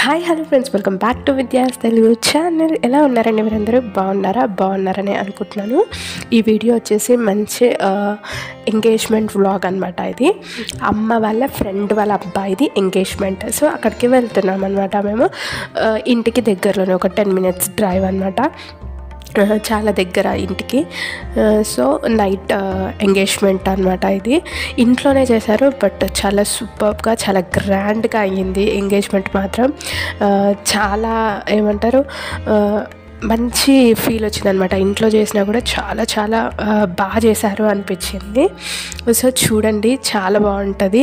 Hi hello friends, welcome back to Vidya's Telugu channel. ఎలా ఉన్నారండి? మీరందరూ బాగున్నారని అనుకుంటున్నాను. ఈ వీడియో వచ్చేసి మంచి ఎంగేజ్మెంట్ వ్లాగ్ అనమాట. ఇది అమ్మ వాళ్ళ ఫ్రెండ్ వాళ్ళ అబ్బాయిది ఎంగేజ్మెంట్. సో అక్కడికి వెళ్తున్నాం అనమాట. మేము ఇంటికి దగ్గరలోనే ఒక 10 minutes డ్రైవ్ అనమాట. చాలా దగ్గర ఇంటికి. సో నైట్ ఎంగేజ్మెంట్ అనమాట. ఇది ఇంట్లోనే చేశారు, బట్ చాలా సూపర్గా, చాలా గ్రాండ్గా అయ్యింది ఎంగేజ్మెంట్ మాత్రం. చాలా ఏమంటారు, మంచి ఫీల్ వచ్చిందనమాట. ఇంట్లో చేసినా కూడా చాలా చాలా బాగా చేశారు అనిపించింది. సో చూడండి, చాలా బాగుంటుంది.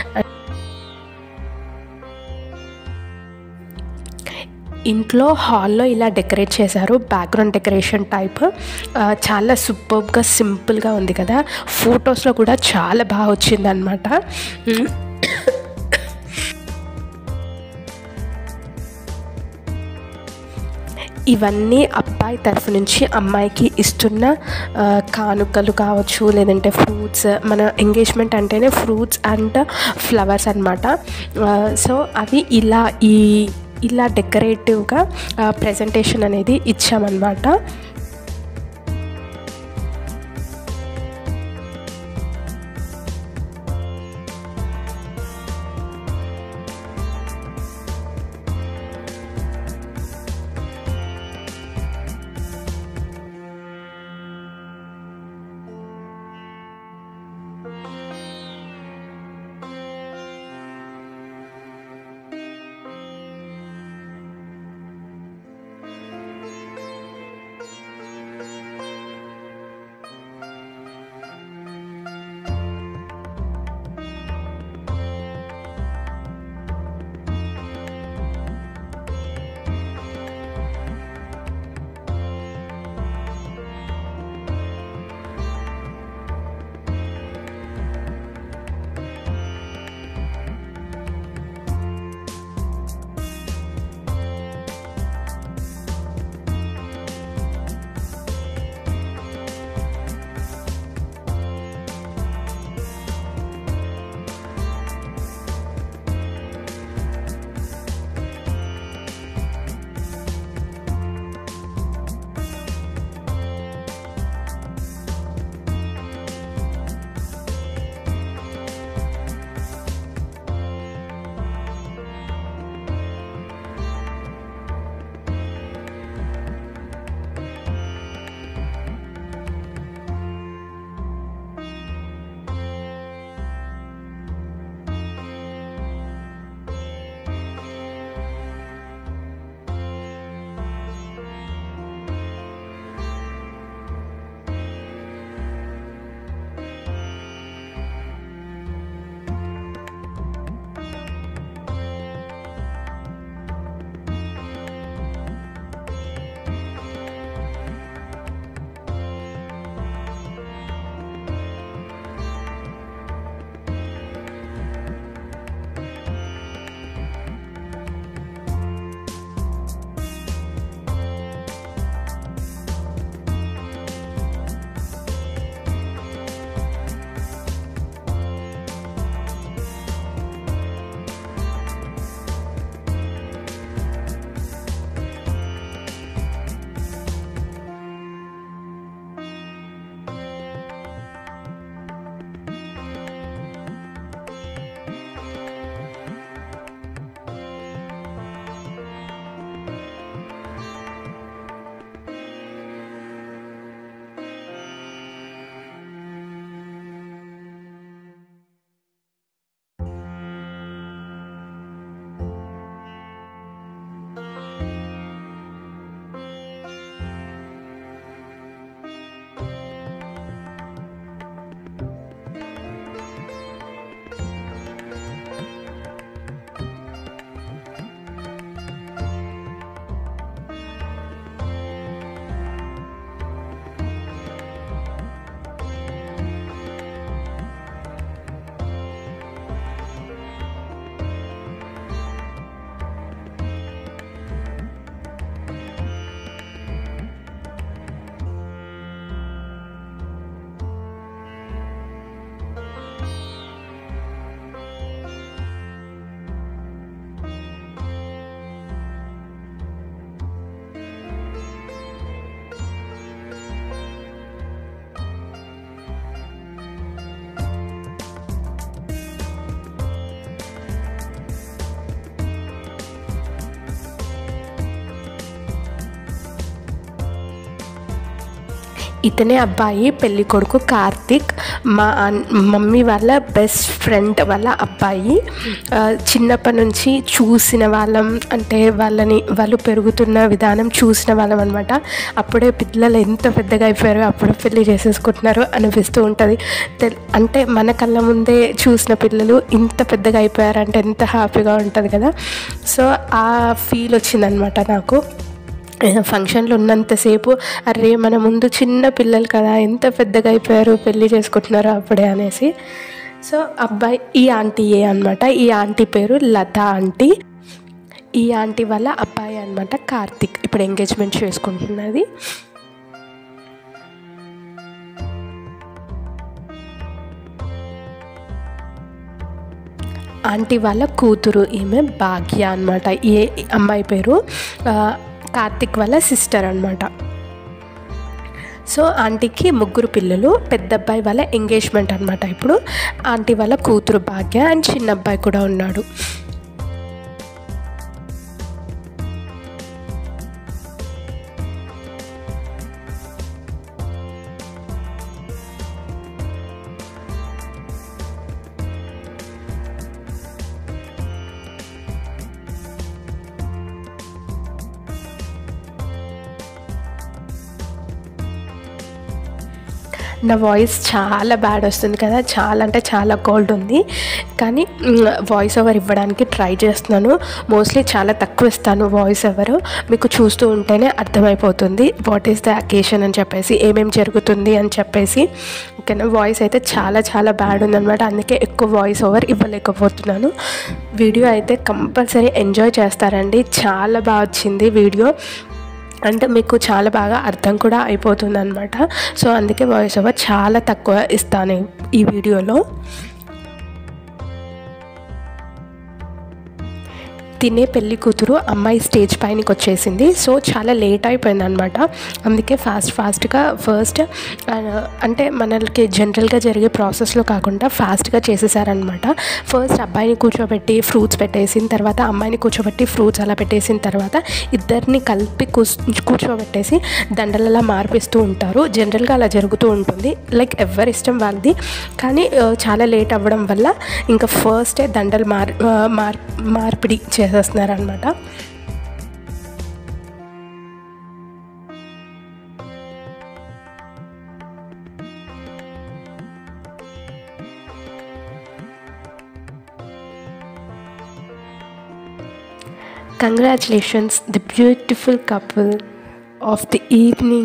ఇంట్లో హాల్లో ఇలా డెకరేట్ చేశారు, బ్యాక్గ్రౌండ్ డెకరేషన్ టైప్. చాలా సూపర్గా సింపుల్గా ఉంది కదా. ఫొటోస్లో కూడా చాలా బాగా వచ్చిందనమాట. ఇవన్నీ అబ్బాయి తరఫు నుంచి అమ్మాయికి ఇస్తున్న కానుకలు కావచ్చు, లేదంటే ఫ్రూట్స్. మన ఎంగేజ్మెంట్ అంటేనే ఫ్రూట్స్ అండ్ ఫ్లవర్స్ అనమాట. సో అవి ఇలా డెకరేటివ్గా ప్రజెంటేషన్ అనేది ఇచ్చామన్నమాట. ఇతనే అబ్బాయి, పెళ్ళి కొడుకు కార్తిక్. మా మమ్మీ వాళ్ళ బెస్ట్ ఫ్రెండ్ వాళ్ళ అబ్బాయి. చిన్నప్పటి నుంచి చూసిన వాళ్ళం, అంటే వాళ్ళు పెరుగుతున్న విధానం చూసిన వాళ్ళం అనమాట. అప్పుడే పిల్లలు ఎంత పెద్దగా అయిపోయారో అప్పుడే పెళ్ళి చేసేసుకుంటున్నారు అనిపిస్తూ ఉంటుంది. అంటే మన కళ్ళ ముందే చూసిన పిల్లలు ఇంత పెద్దగా అయిపోయారంటే ఎంత హ్యాపీగా ఉంటుంది కదా. సో ఆ ఫీల్ వచ్చిందనమాట నాకు ఫంక్షన్లో ఉన్నంతసేపు. అరే మన ముందు చిన్న పిల్లలు కదా, ఎంత పెద్దగా అయిపోయారు, పెళ్ళి చేసుకుంటున్నారు అప్పుడే అనేసి. సో అబ్బాయి ఈ ఆంటీయే అనమాట. ఈ ఆంటీ పేరు లత ఆంటీ. ఈ ఆంటీ వాళ్ళ అబ్బాయి అనమాట కార్తిక్, ఇప్పుడు ఎంగేజ్మెంట్ చేసుకుంటున్నది. ఆంటీ వాళ్ళ కూతురు ఈమె భాగ్య అనమాట. ఈ అమ్మాయి పేరు కార్తిక్ వాళ్ళ సిస్టర్ అనమాట. సో ఆంటీకి 3 పిల్లలు. పెద్ద అబ్బాయి వాళ్ళ ఎంగేజ్మెంట్ అనమాట ఇప్పుడు. ఆంటీ వాళ్ళ కూతురు భాగ్య అండ్ చిన్న అబ్బాయి కూడా ఉన్నాడు. నా వాయిస్ చాలా బ్యాడ్ వస్తుంది కదా, చాలా అంటే చాలా కోల్డ్ ఉంది. కానీ వాయిస్ ఓవర్ ఇవ్వడానికి ట్రై చేస్తున్నాను. మోస్ట్లీ చాలా తక్కువ ఇస్తాను వాయిస్ ఓవర్. మీకు చూస్తూ ఉంటేనే అర్థమైపోతుంది వాట్ ఈస్ ద అకేషన్ అని చెప్పేసి, ఏమేమి జరుగుతుంది అని చెప్పేసి. ఓకేనా, వాయిస్ అయితే చాలా చాలా బ్యాడ్ ఉందన్నమాట. అందుకే ఎక్కువ వాయిస్ ఓవర్ ఇవ్వలేకపోతున్నాను. వీడియో అయితే కంపల్సరీ ఎంజాయ్ చేస్తారండి. చాలా బాగా వచ్చింది వీడియో, అంటే మీకు చాలా బాగా అర్థం కూడా అయిపోతుంది అనమాట. సో అందుకే వాయిస్ ఓవర్ చాలా తక్కువ ఇస్తాను ఈ వీడియోలో. తినే పెళ్లి కూతురు అమ్మాయి స్టేజ్ పైనకి వచ్చేసింది. సో చాలా లేట్ అయిపోయింది అనమాట. అందుకే ఫాస్ట్గా ఫస్ట్ అంటే మనకి జనరల్గా జరిగే ప్రాసెస్లో కాకుండా ఫాస్ట్గా చేసేసారనమాట. ఫస్ట్ అబ్బాయిని కూర్చోబెట్టి ఫ్రూట్స్ పెట్టేసిన తర్వాత అమ్మాయిని కూర్చోబెట్టి ఫ్రూట్స్ అలా పెట్టేసిన తర్వాత ఇద్దరిని కలిపి కూర్చోబెట్టేసి దండలలా మార్పిస్తూ ఉంటారు. జనరల్గా అలా జరుగుతూ ఉంటుంది, లైక్ ఎవరి ఇష్టం వాళ్ళది. కానీ చాలా లేట్ అవ్వడం వల్ల ఇంకా ఫస్టే దండలు మార్పిడి చేసేస్తున్నారనమాట. Congratulations, the beautiful couple of the evening.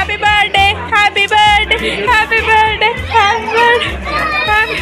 Happy birthday happy birthday happy birthday happy birthday.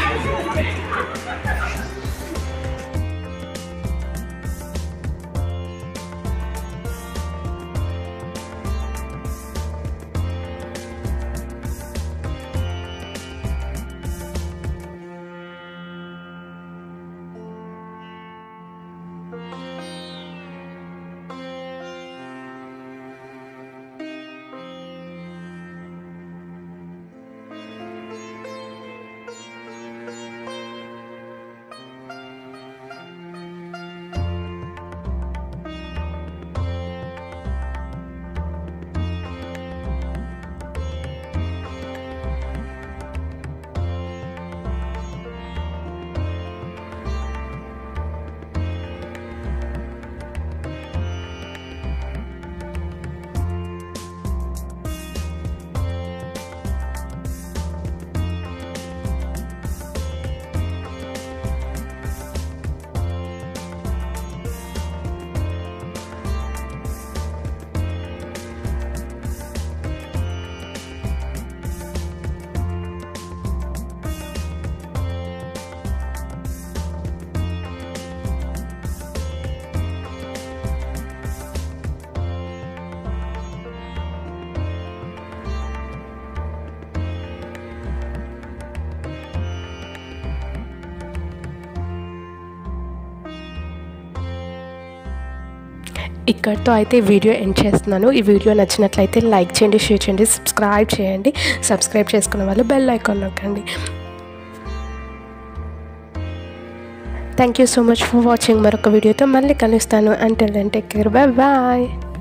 ఇక్కడితో అయితే వీడియో ఎండ్ చేస్తున్నాను. ఈ వీడియో నచ్చినట్లయితే లైక్ చేయండి, షేర్ చేయండి, సబ్స్క్రైబ్ చేయండి. సబ్స్క్రైబ్ చేసుకున్న వాళ్ళు బెల్ ఐకాన్ నొక్కండి. Thank you so much for watching. మరొక వీడియోతో మళ్ళీ కలుస్తాను. Until then take care, bye bye.